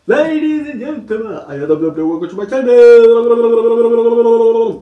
Ladies and gentlemen, I am welcome to my channel.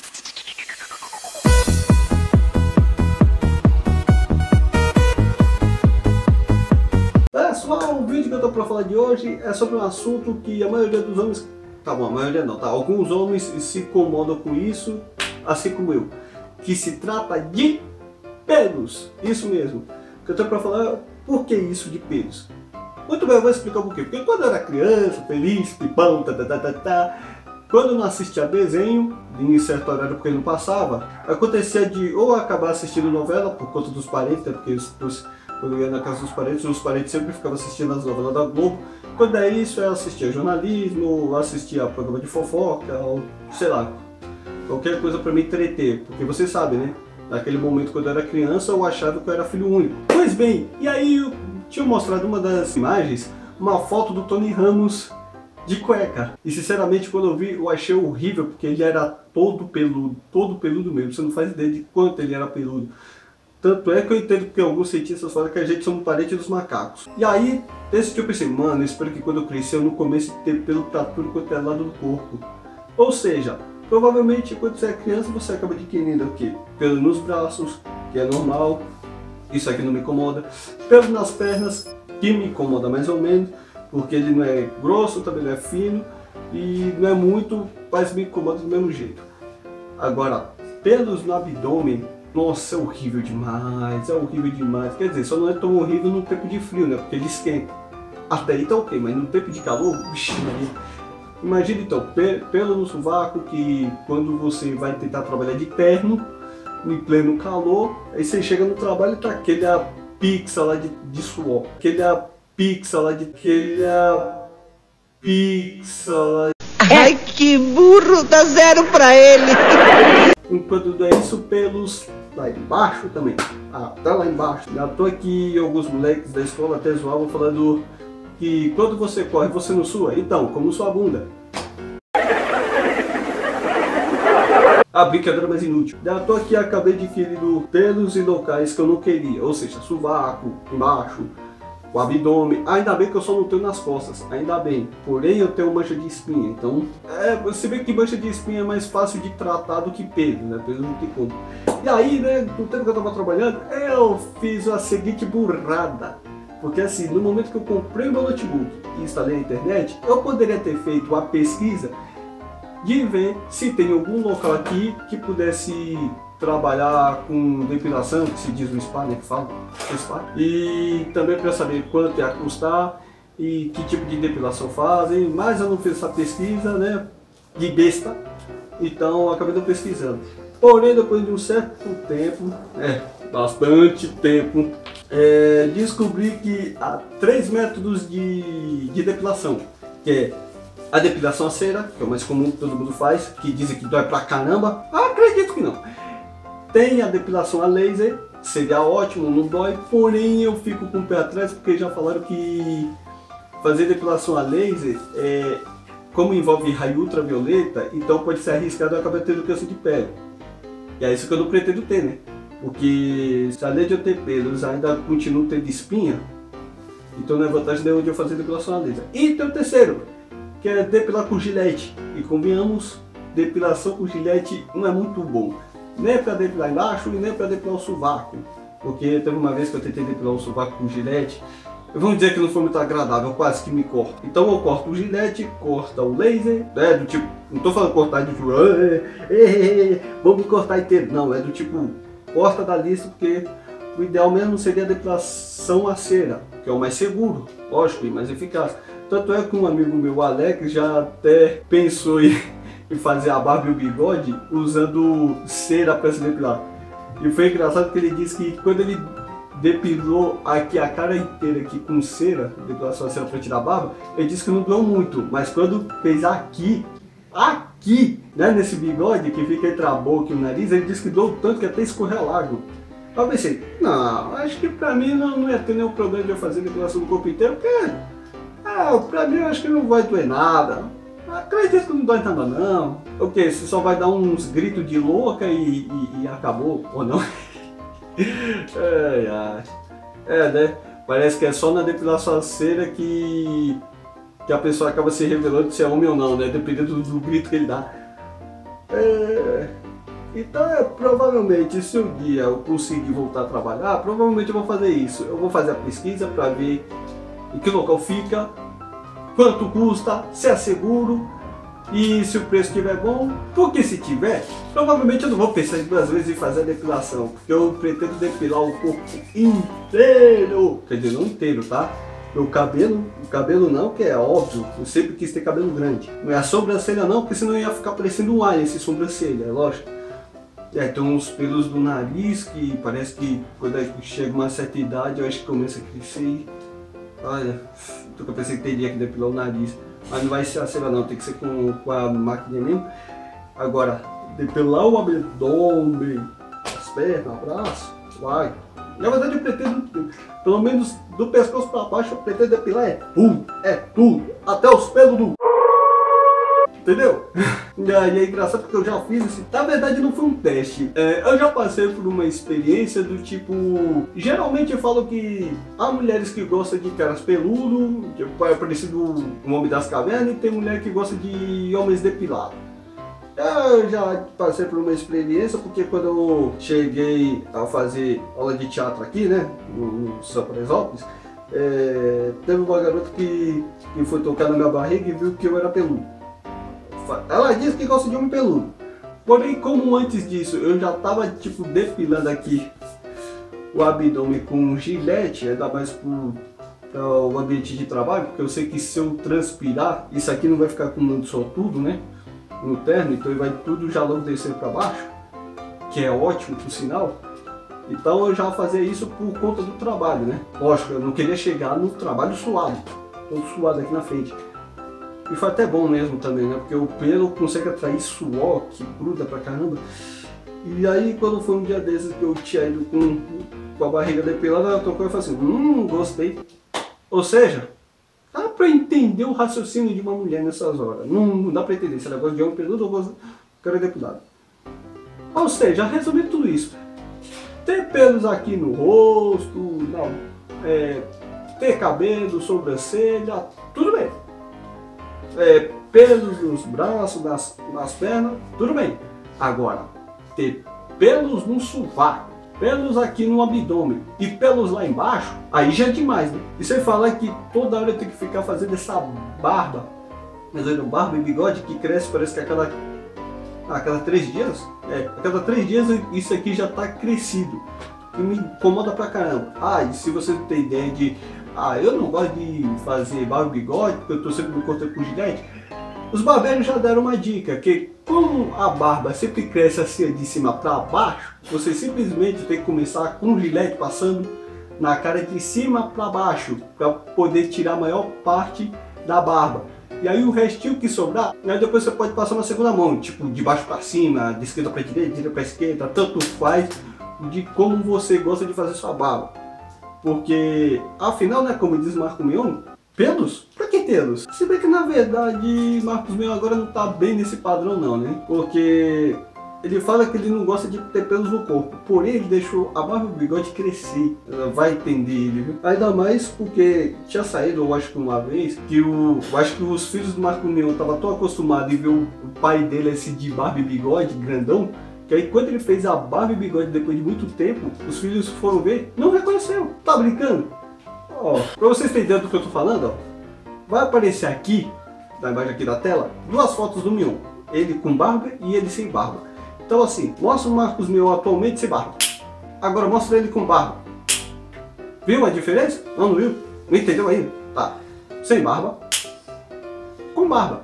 Pessoal, o vídeo que eu tô pra falar de hoje é sobre um assunto que a maioria dos homens, tá bom, a maioria não, tá? Alguns homens se incomodam com isso, assim como eu, que se trata de pelos. Isso mesmo. O que eu tô pra falar é por que isso de pelos. Muito bem, eu vou explicar o porquê. Porque quando eu era criança, feliz, pipão, quando eu não assistia desenho, em certo horário porque não passava, acontecia de ou acabar assistindo novela por conta dos parentes, né, porque quando eu ia na casa dos parentes, os parentes sempre ficavam assistindo as novelas da Globo. Quando é isso, eu assistia jornalismo, assistia programa de fofoca, ou sei lá, qualquer coisa para me entreter. Porque você sabe, né? Naquele momento, quando eu era criança, eu achava que eu era filho único. Pois bem, e aí eu tinha mostrado uma das imagens, uma foto do Tony Ramos de cueca. E sinceramente, quando eu vi, eu achei horrível, porque ele era todo peludo mesmo. Você não faz ideia de quanto ele era peludo. Tanto é que eu entendo porque alguns cientistas falam que a gente somos parentes dos macacos. E aí, desse tipo eu pensei, mano, eu espero que quando eu crescer eu não comece a ter pelo pra tudo quanto é lado do corpo. Ou seja, provavelmente quando você é criança você acaba adquirindo o quê? Pelo nos braços, que é normal. Isso aqui não me incomoda. Pelo nas pernas, que me incomoda mais ou menos, porque ele não é grosso, também não é fino e não é muito, mas me incomoda do mesmo jeito. Agora, pelos no abdômen, nossa, é horrível demais, é horrível demais. Quer dizer, só não é tão horrível no tempo de frio, né? Porque ele esquenta. Até aí tá ok, mas no tempo de calor, vixi, imagina então, pelo no sovaco, que quando você vai tentar trabalhar de terno, em pleno calor, aí você chega no trabalho e tá aquele pixel lá de suor, aquele pixel lá Ai, que burro, dá zero pra ele. Enquanto é isso, pelos lá embaixo também, tá lá embaixo. Já tô aqui, alguns moleques da escola até zoavam falando que quando você corre, você não sua? Então, como sua bunda. A brincadeira mais inútil. Já tô aqui, acabei adquirindo pelos em locais que eu não queria, ou seja, sovaco, embaixo, o abdômen. Ainda bem que eu só não tenho nas costas, ainda bem. Porém eu tenho mancha de espinha, então você vê que mancha de espinha é mais fácil de tratar do que pelo, né? Pelo não tem como. E aí, né, no tempo que eu tava trabalhando, eu fiz a seguinte burrada. Porque assim, no momento que eu comprei o meu notebook e instalei a internet, eu poderia ter feito a pesquisa de ver se tem algum local aqui que pudesse trabalhar com depilação, que se diz o spa, né, que fala, o spa. E também para saber quanto ia custar e que tipo de depilação fazem, mas eu não fiz essa pesquisa, né, de besta, então eu acabei não pesquisando. Porém, depois de um certo tempo, bastante tempo, descobri que há 3 métodos de depilação, que é a depilação a cera, que é o mais comum que todo mundo faz, que dizem que dói pra caramba. Acredito que não. Tem a depilação a laser, seria ótimo, não dói, porém eu fico com o pé atrás porque já falaram que fazer depilação a laser, como envolve raio ultravioleta, então pode ser arriscado e acabar tendo câncer de pele. E é isso que eu não pretendo ter, né? Porque se além de eu ter pelos ainda continuo tendo espinha, então não é vantagem de eu fazer depilação a laser. E tem o terceiro, que é depilar com gilete. E convenhamos, depilação com gilete não é muito bom. Nem para depilar embaixo e nem para depilar o sovaco. Porque teve uma vez que eu tentei depilar o sovaco com gilete, vamos dizer que não foi muito agradável, quase que me corto. Então eu corto o gilete, corta o laser, do tipo, não tô falando cortar de tipo, vou me cortar inteiro. Não, é do tipo, corta da lista, porque o ideal mesmo seria a depilação a cera, que é o mais seguro, lógico, e mais eficaz. Tanto é que um amigo meu, Alex, já até pensou em fazer a barba e o bigode usando cera para se depilar. E foi engraçado que ele disse que quando ele depilou aqui a cara inteira aqui com cera, depilação a cera para tirar a barba, ele disse que não doeu muito, mas quando fez aqui, né, nesse bigode que fica entre a boca e o nariz, ele disse que doeu tanto que até escorreu a lágrima. Eu pensei, não, acho que pra mim não ia ter nenhum problema de eu fazer depilação do corpo inteiro, porque pra mim eu acho que não vai doer nada. Acredito que não dói nada não. O que? Você só vai dar uns gritos de louca e acabou, ou não? Né? Parece que é só na depilação a cera que que a pessoa acaba se revelando se é homem ou não, né? Dependendo do grito que ele dá. Então, provavelmente, se um dia eu conseguir voltar a trabalhar, provavelmente eu vou fazer isso. Eu vou fazer a pesquisa para ver em que local fica, quanto custa, se é seguro e se o preço estiver bom. Porque se tiver, provavelmente eu não vou pensar duas vezes em fazer a depilação, porque eu pretendo depilar o corpo inteiro. Quer dizer, não inteiro, tá? O cabelo não, que é óbvio, eu sempre quis ter cabelo grande. Não é a sobrancelha não, porque senão ia ficar parecendo um alien esse sobrancelha, é lógico. Tem uns pelos do nariz que parece que quando chega uma certa idade eu acho que começa a crescer. Olha, eu pensei que teria que depilar o nariz, mas não vai ser a cera não, tem que ser com a máquina mesmo. Agora, depilar o abdômen, as pernas, o braço, vai. Na verdade eu pretendo, pelo menos do pescoço para baixo, eu pretendo depilar tudo, até os pelos do... Entendeu? E é engraçado porque eu já fiz assim. Na verdade não foi um teste. Eu já passei por uma experiência do tipo... Geralmente eu falo que há mulheres que gostam de caras peludos, que é parecido o Homem das Cavernas, e tem mulher que gosta de homens depilados. Eu já passei por uma experiência porque quando eu cheguei a fazer aula de teatro aqui, né, no São Presópolis, teve uma garota que foi tocar na minha barriga e viu que eu era peludo. Ela disse que gosta de homem peludo. Porém, como antes disso eu já estava tipo depilando aqui o abdômen com gilete, ainda mais para o ambiente de trabalho, porque eu sei que se eu transpirar, isso aqui não vai ficar acumulando só tudo, né, no terno, então vai tudo já logo descer para baixo, que é ótimo por sinal. Então eu já fazia isso por conta do trabalho, né. Lógico, eu não queria chegar no trabalho suado, todo suado aqui na frente. E foi até bom mesmo também, né? Porque o pelo consegue atrair suor, que gruda pra caramba. E aí quando foi um dia desses que eu tinha ido com a barriga depilada, ela tocou e falou assim, gostei. Ou seja, dá pra entender o raciocínio de uma mulher nessas horas. Não dá pra entender se ela gosta de homem peludo ou gosta de cara depilado. Ou seja, resumindo tudo isso. Ter pelos aqui no rosto, ter cabelo, sobrancelha, tudo bem. Pelos nos braços, nas pernas, tudo bem. Agora, ter pelos no sovaco, pelos aqui no abdômen e pelos lá embaixo, aí já é demais, né? E você fala que toda hora eu tenho que ficar fazendo essa barba, barba e bigode que cresce, parece que a cada 3 dias, a cada 3 dias isso aqui já tá crescido, que me incomoda pra caramba. E se você tem ideia de eu não gosto de fazer barba e bigode porque eu tô sempre me cortando com gilete, os barbeiros já deram uma dica, que como a barba sempre cresce assim de cima para baixo, você simplesmente tem que começar com o gilete passando na cara de cima para baixo, para poder tirar a maior parte da barba. E aí o restinho que sobrar, aí depois você pode passar na segunda mão, tipo de baixo para cima, de esquerda para direita, de direita para esquerda, tanto faz de como você gosta de fazer sua barba. Porque, afinal, né, como diz Marco Mion, pelos? Pra que pelos? Se bem que, na verdade, Marcos Mion agora não tá bem nesse padrão não, né? Porque ele fala que ele não gosta de ter pelos no corpo, porém ele deixou a barba e o bigode crescer. Vai entender ele, viu? Ainda mais porque tinha saído, eu acho que uma vez, que eu acho que os filhos do Marco Mion estavam tão acostumados em ver o pai dele assim de barba e bigode, grandão, que aí quando ele fez a barba e bigode depois de muito tempo, os filhos foram ver, não reconheceu. Tá brincando? Pra vocês entenderem do que eu tô falando, vai aparecer aqui, na imagem aqui da tela, 2 fotos do Mion. Ele com barba e ele sem barba. Então assim, mostra o Marcos Mion atualmente sem barba. Agora mostra ele com barba. Viu a diferença? Não viu? Não entendeu ainda? Tá. Sem barba. Com barba.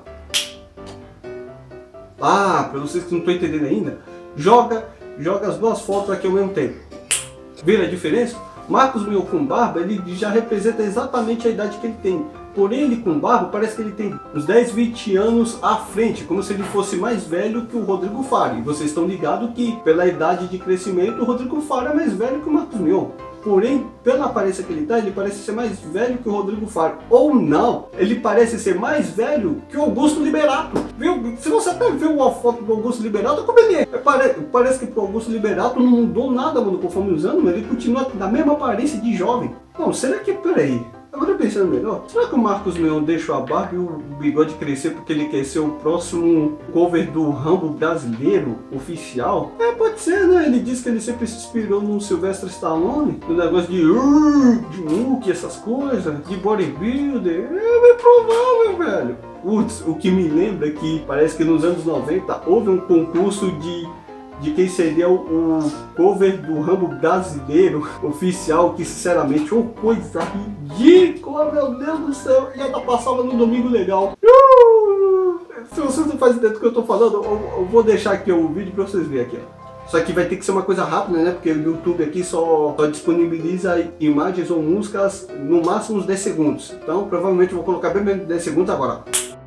Pra vocês que não estão entendendo ainda, joga as 2 fotos aqui ao mesmo tempo. Viram a diferença? Marcos Mion com barba, ele já representa exatamente a idade que ele tem. Porém, ele com barba, parece que ele tem uns 10, 20 anos à frente, como se ele fosse mais velho que o Rodrigo Faro. E vocês estão ligados que, pela idade de crescimento, o Rodrigo Faro é mais velho que o Marcos Mion. Porém, pela aparência que ele tá, ele parece ser mais velho que o Rodrigo Faro. Ou não, ele parece ser mais velho que o Augusto Liberato. Viu? Se você até viu uma foto do Augusto Liberato, como ele é? Parece que pro Augusto Liberato não mudou nada, mano, conforme os anos, ele continua da mesma aparência de jovem. Não, será que, peraí, Agora pensando melhor, será que o Marcos Mion deixa a barba e o bigode crescer porque ele quer ser o próximo cover do Rambo brasileiro oficial? É, pode ser, né? Ele disse que ele sempre se inspirou no Sylvester Stallone, no negócio de Hulk, essas coisas, de bodybuilder. É bem provável, velho. Putz, o que me lembra é que parece que nos anos 90 houve um concurso de quem seria o cover do Rambo brasileiro oficial, que sinceramente é uma coisa ridícula, meu Deus do céu, e ainda passava no Domingo Legal. Se vocês não fazem ideia do que eu tô falando, eu vou deixar aqui o vídeo pra vocês verem aqui, ó. Só que vai ter que ser uma coisa rápida, né? Porque o YouTube aqui só disponibiliza imagens ou músicas no máximo uns 10 segundos. Então provavelmente eu vou colocar bem menos de 10 segundos agora.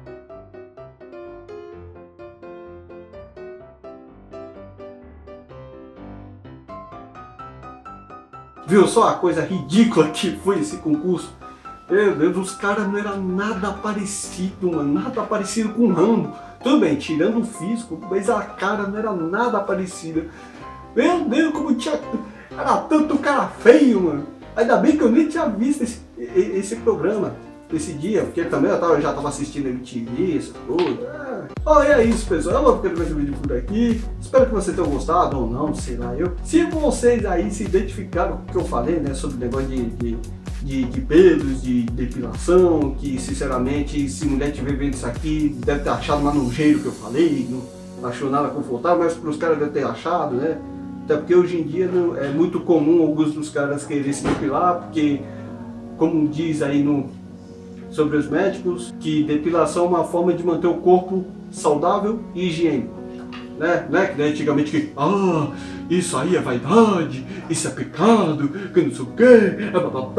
Viu só a coisa ridícula que foi esse concurso? Meu Deus, os caras não eram nada parecido, mano, nada parecido com o Rambo. Tudo bem, tirando o físico, mas a cara não era nada parecida. Meu Deus, como tinha... Era tanto cara feio, mano. Ainda bem que eu nem tinha visto esse programa esse dia, porque também eu já tava assistindo MTV, essas coisas. E é isso, pessoal. Eu vou ficando com esse vídeo por aqui. Espero que vocês tenham gostado ou não, sei lá eu. Se vocês aí se identificaram com o que eu falei, né, sobre o negócio de pelos, de depilação, que sinceramente, se mulher estiver vendo isso aqui, deve ter achado mais nojeiro que eu falei, não achou nada confortável, mas para os caras devem ter achado, né? Até porque hoje em dia é muito comum alguns dos caras quererem se depilar, porque, como diz aí sobre os médicos, que depilação é uma forma de manter o corpo saudável e higiênico, né? Não é que antigamente que, isso aí é vaidade, isso é pecado, que não sei o que,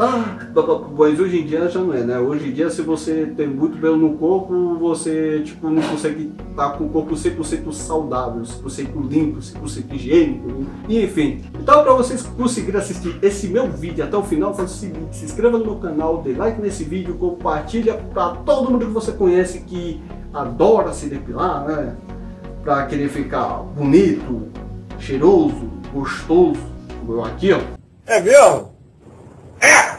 mas hoje em dia já não é, né? Hoje em dia, se você tem muito pelo no corpo, você tipo não consegue estar com o corpo 100% saudável, 100% limpo, 100% higiênico, e enfim. Então, para vocês conseguirem assistir esse meu vídeo até o final, faça o seguinte: se inscreva no meu canal, dê like nesse vídeo, compartilha para todo mundo que você conhece que adora se depilar, né? Pra querer ficar bonito, cheiroso, gostoso, como eu aqui, ó. É mesmo? É!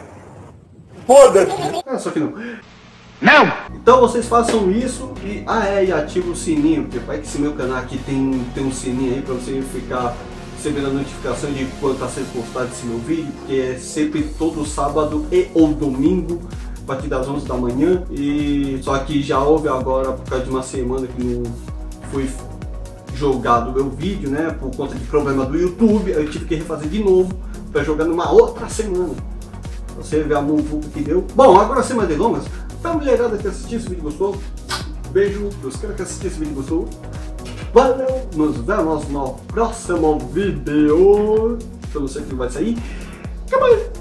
Foda-se! Só que não. Não! Então vocês façam isso e ativa o sininho, porque vai que esse meu canal aqui tem um sininho aí pra você ficar recebendo a notificação de quando tá sendo postado esse meu vídeo, porque é sempre todo sábado e ou domingo, a partir das 11 da manhã. E só que já houve agora, por causa de uma semana que não foi jogado o meu vídeo, né, por conta de problema do YouTube, eu tive que refazer de novo para jogar numa outra semana. Você vê a muvuca que deu. Bom, agora sem mais delongas, pra mulherada que assistiu esse vídeo gostou, beijo pros caras que assistiram esse vídeo gostou. Valeu, nos vemos no próximo vídeo. Eu não sei o que vai sair. Acabou.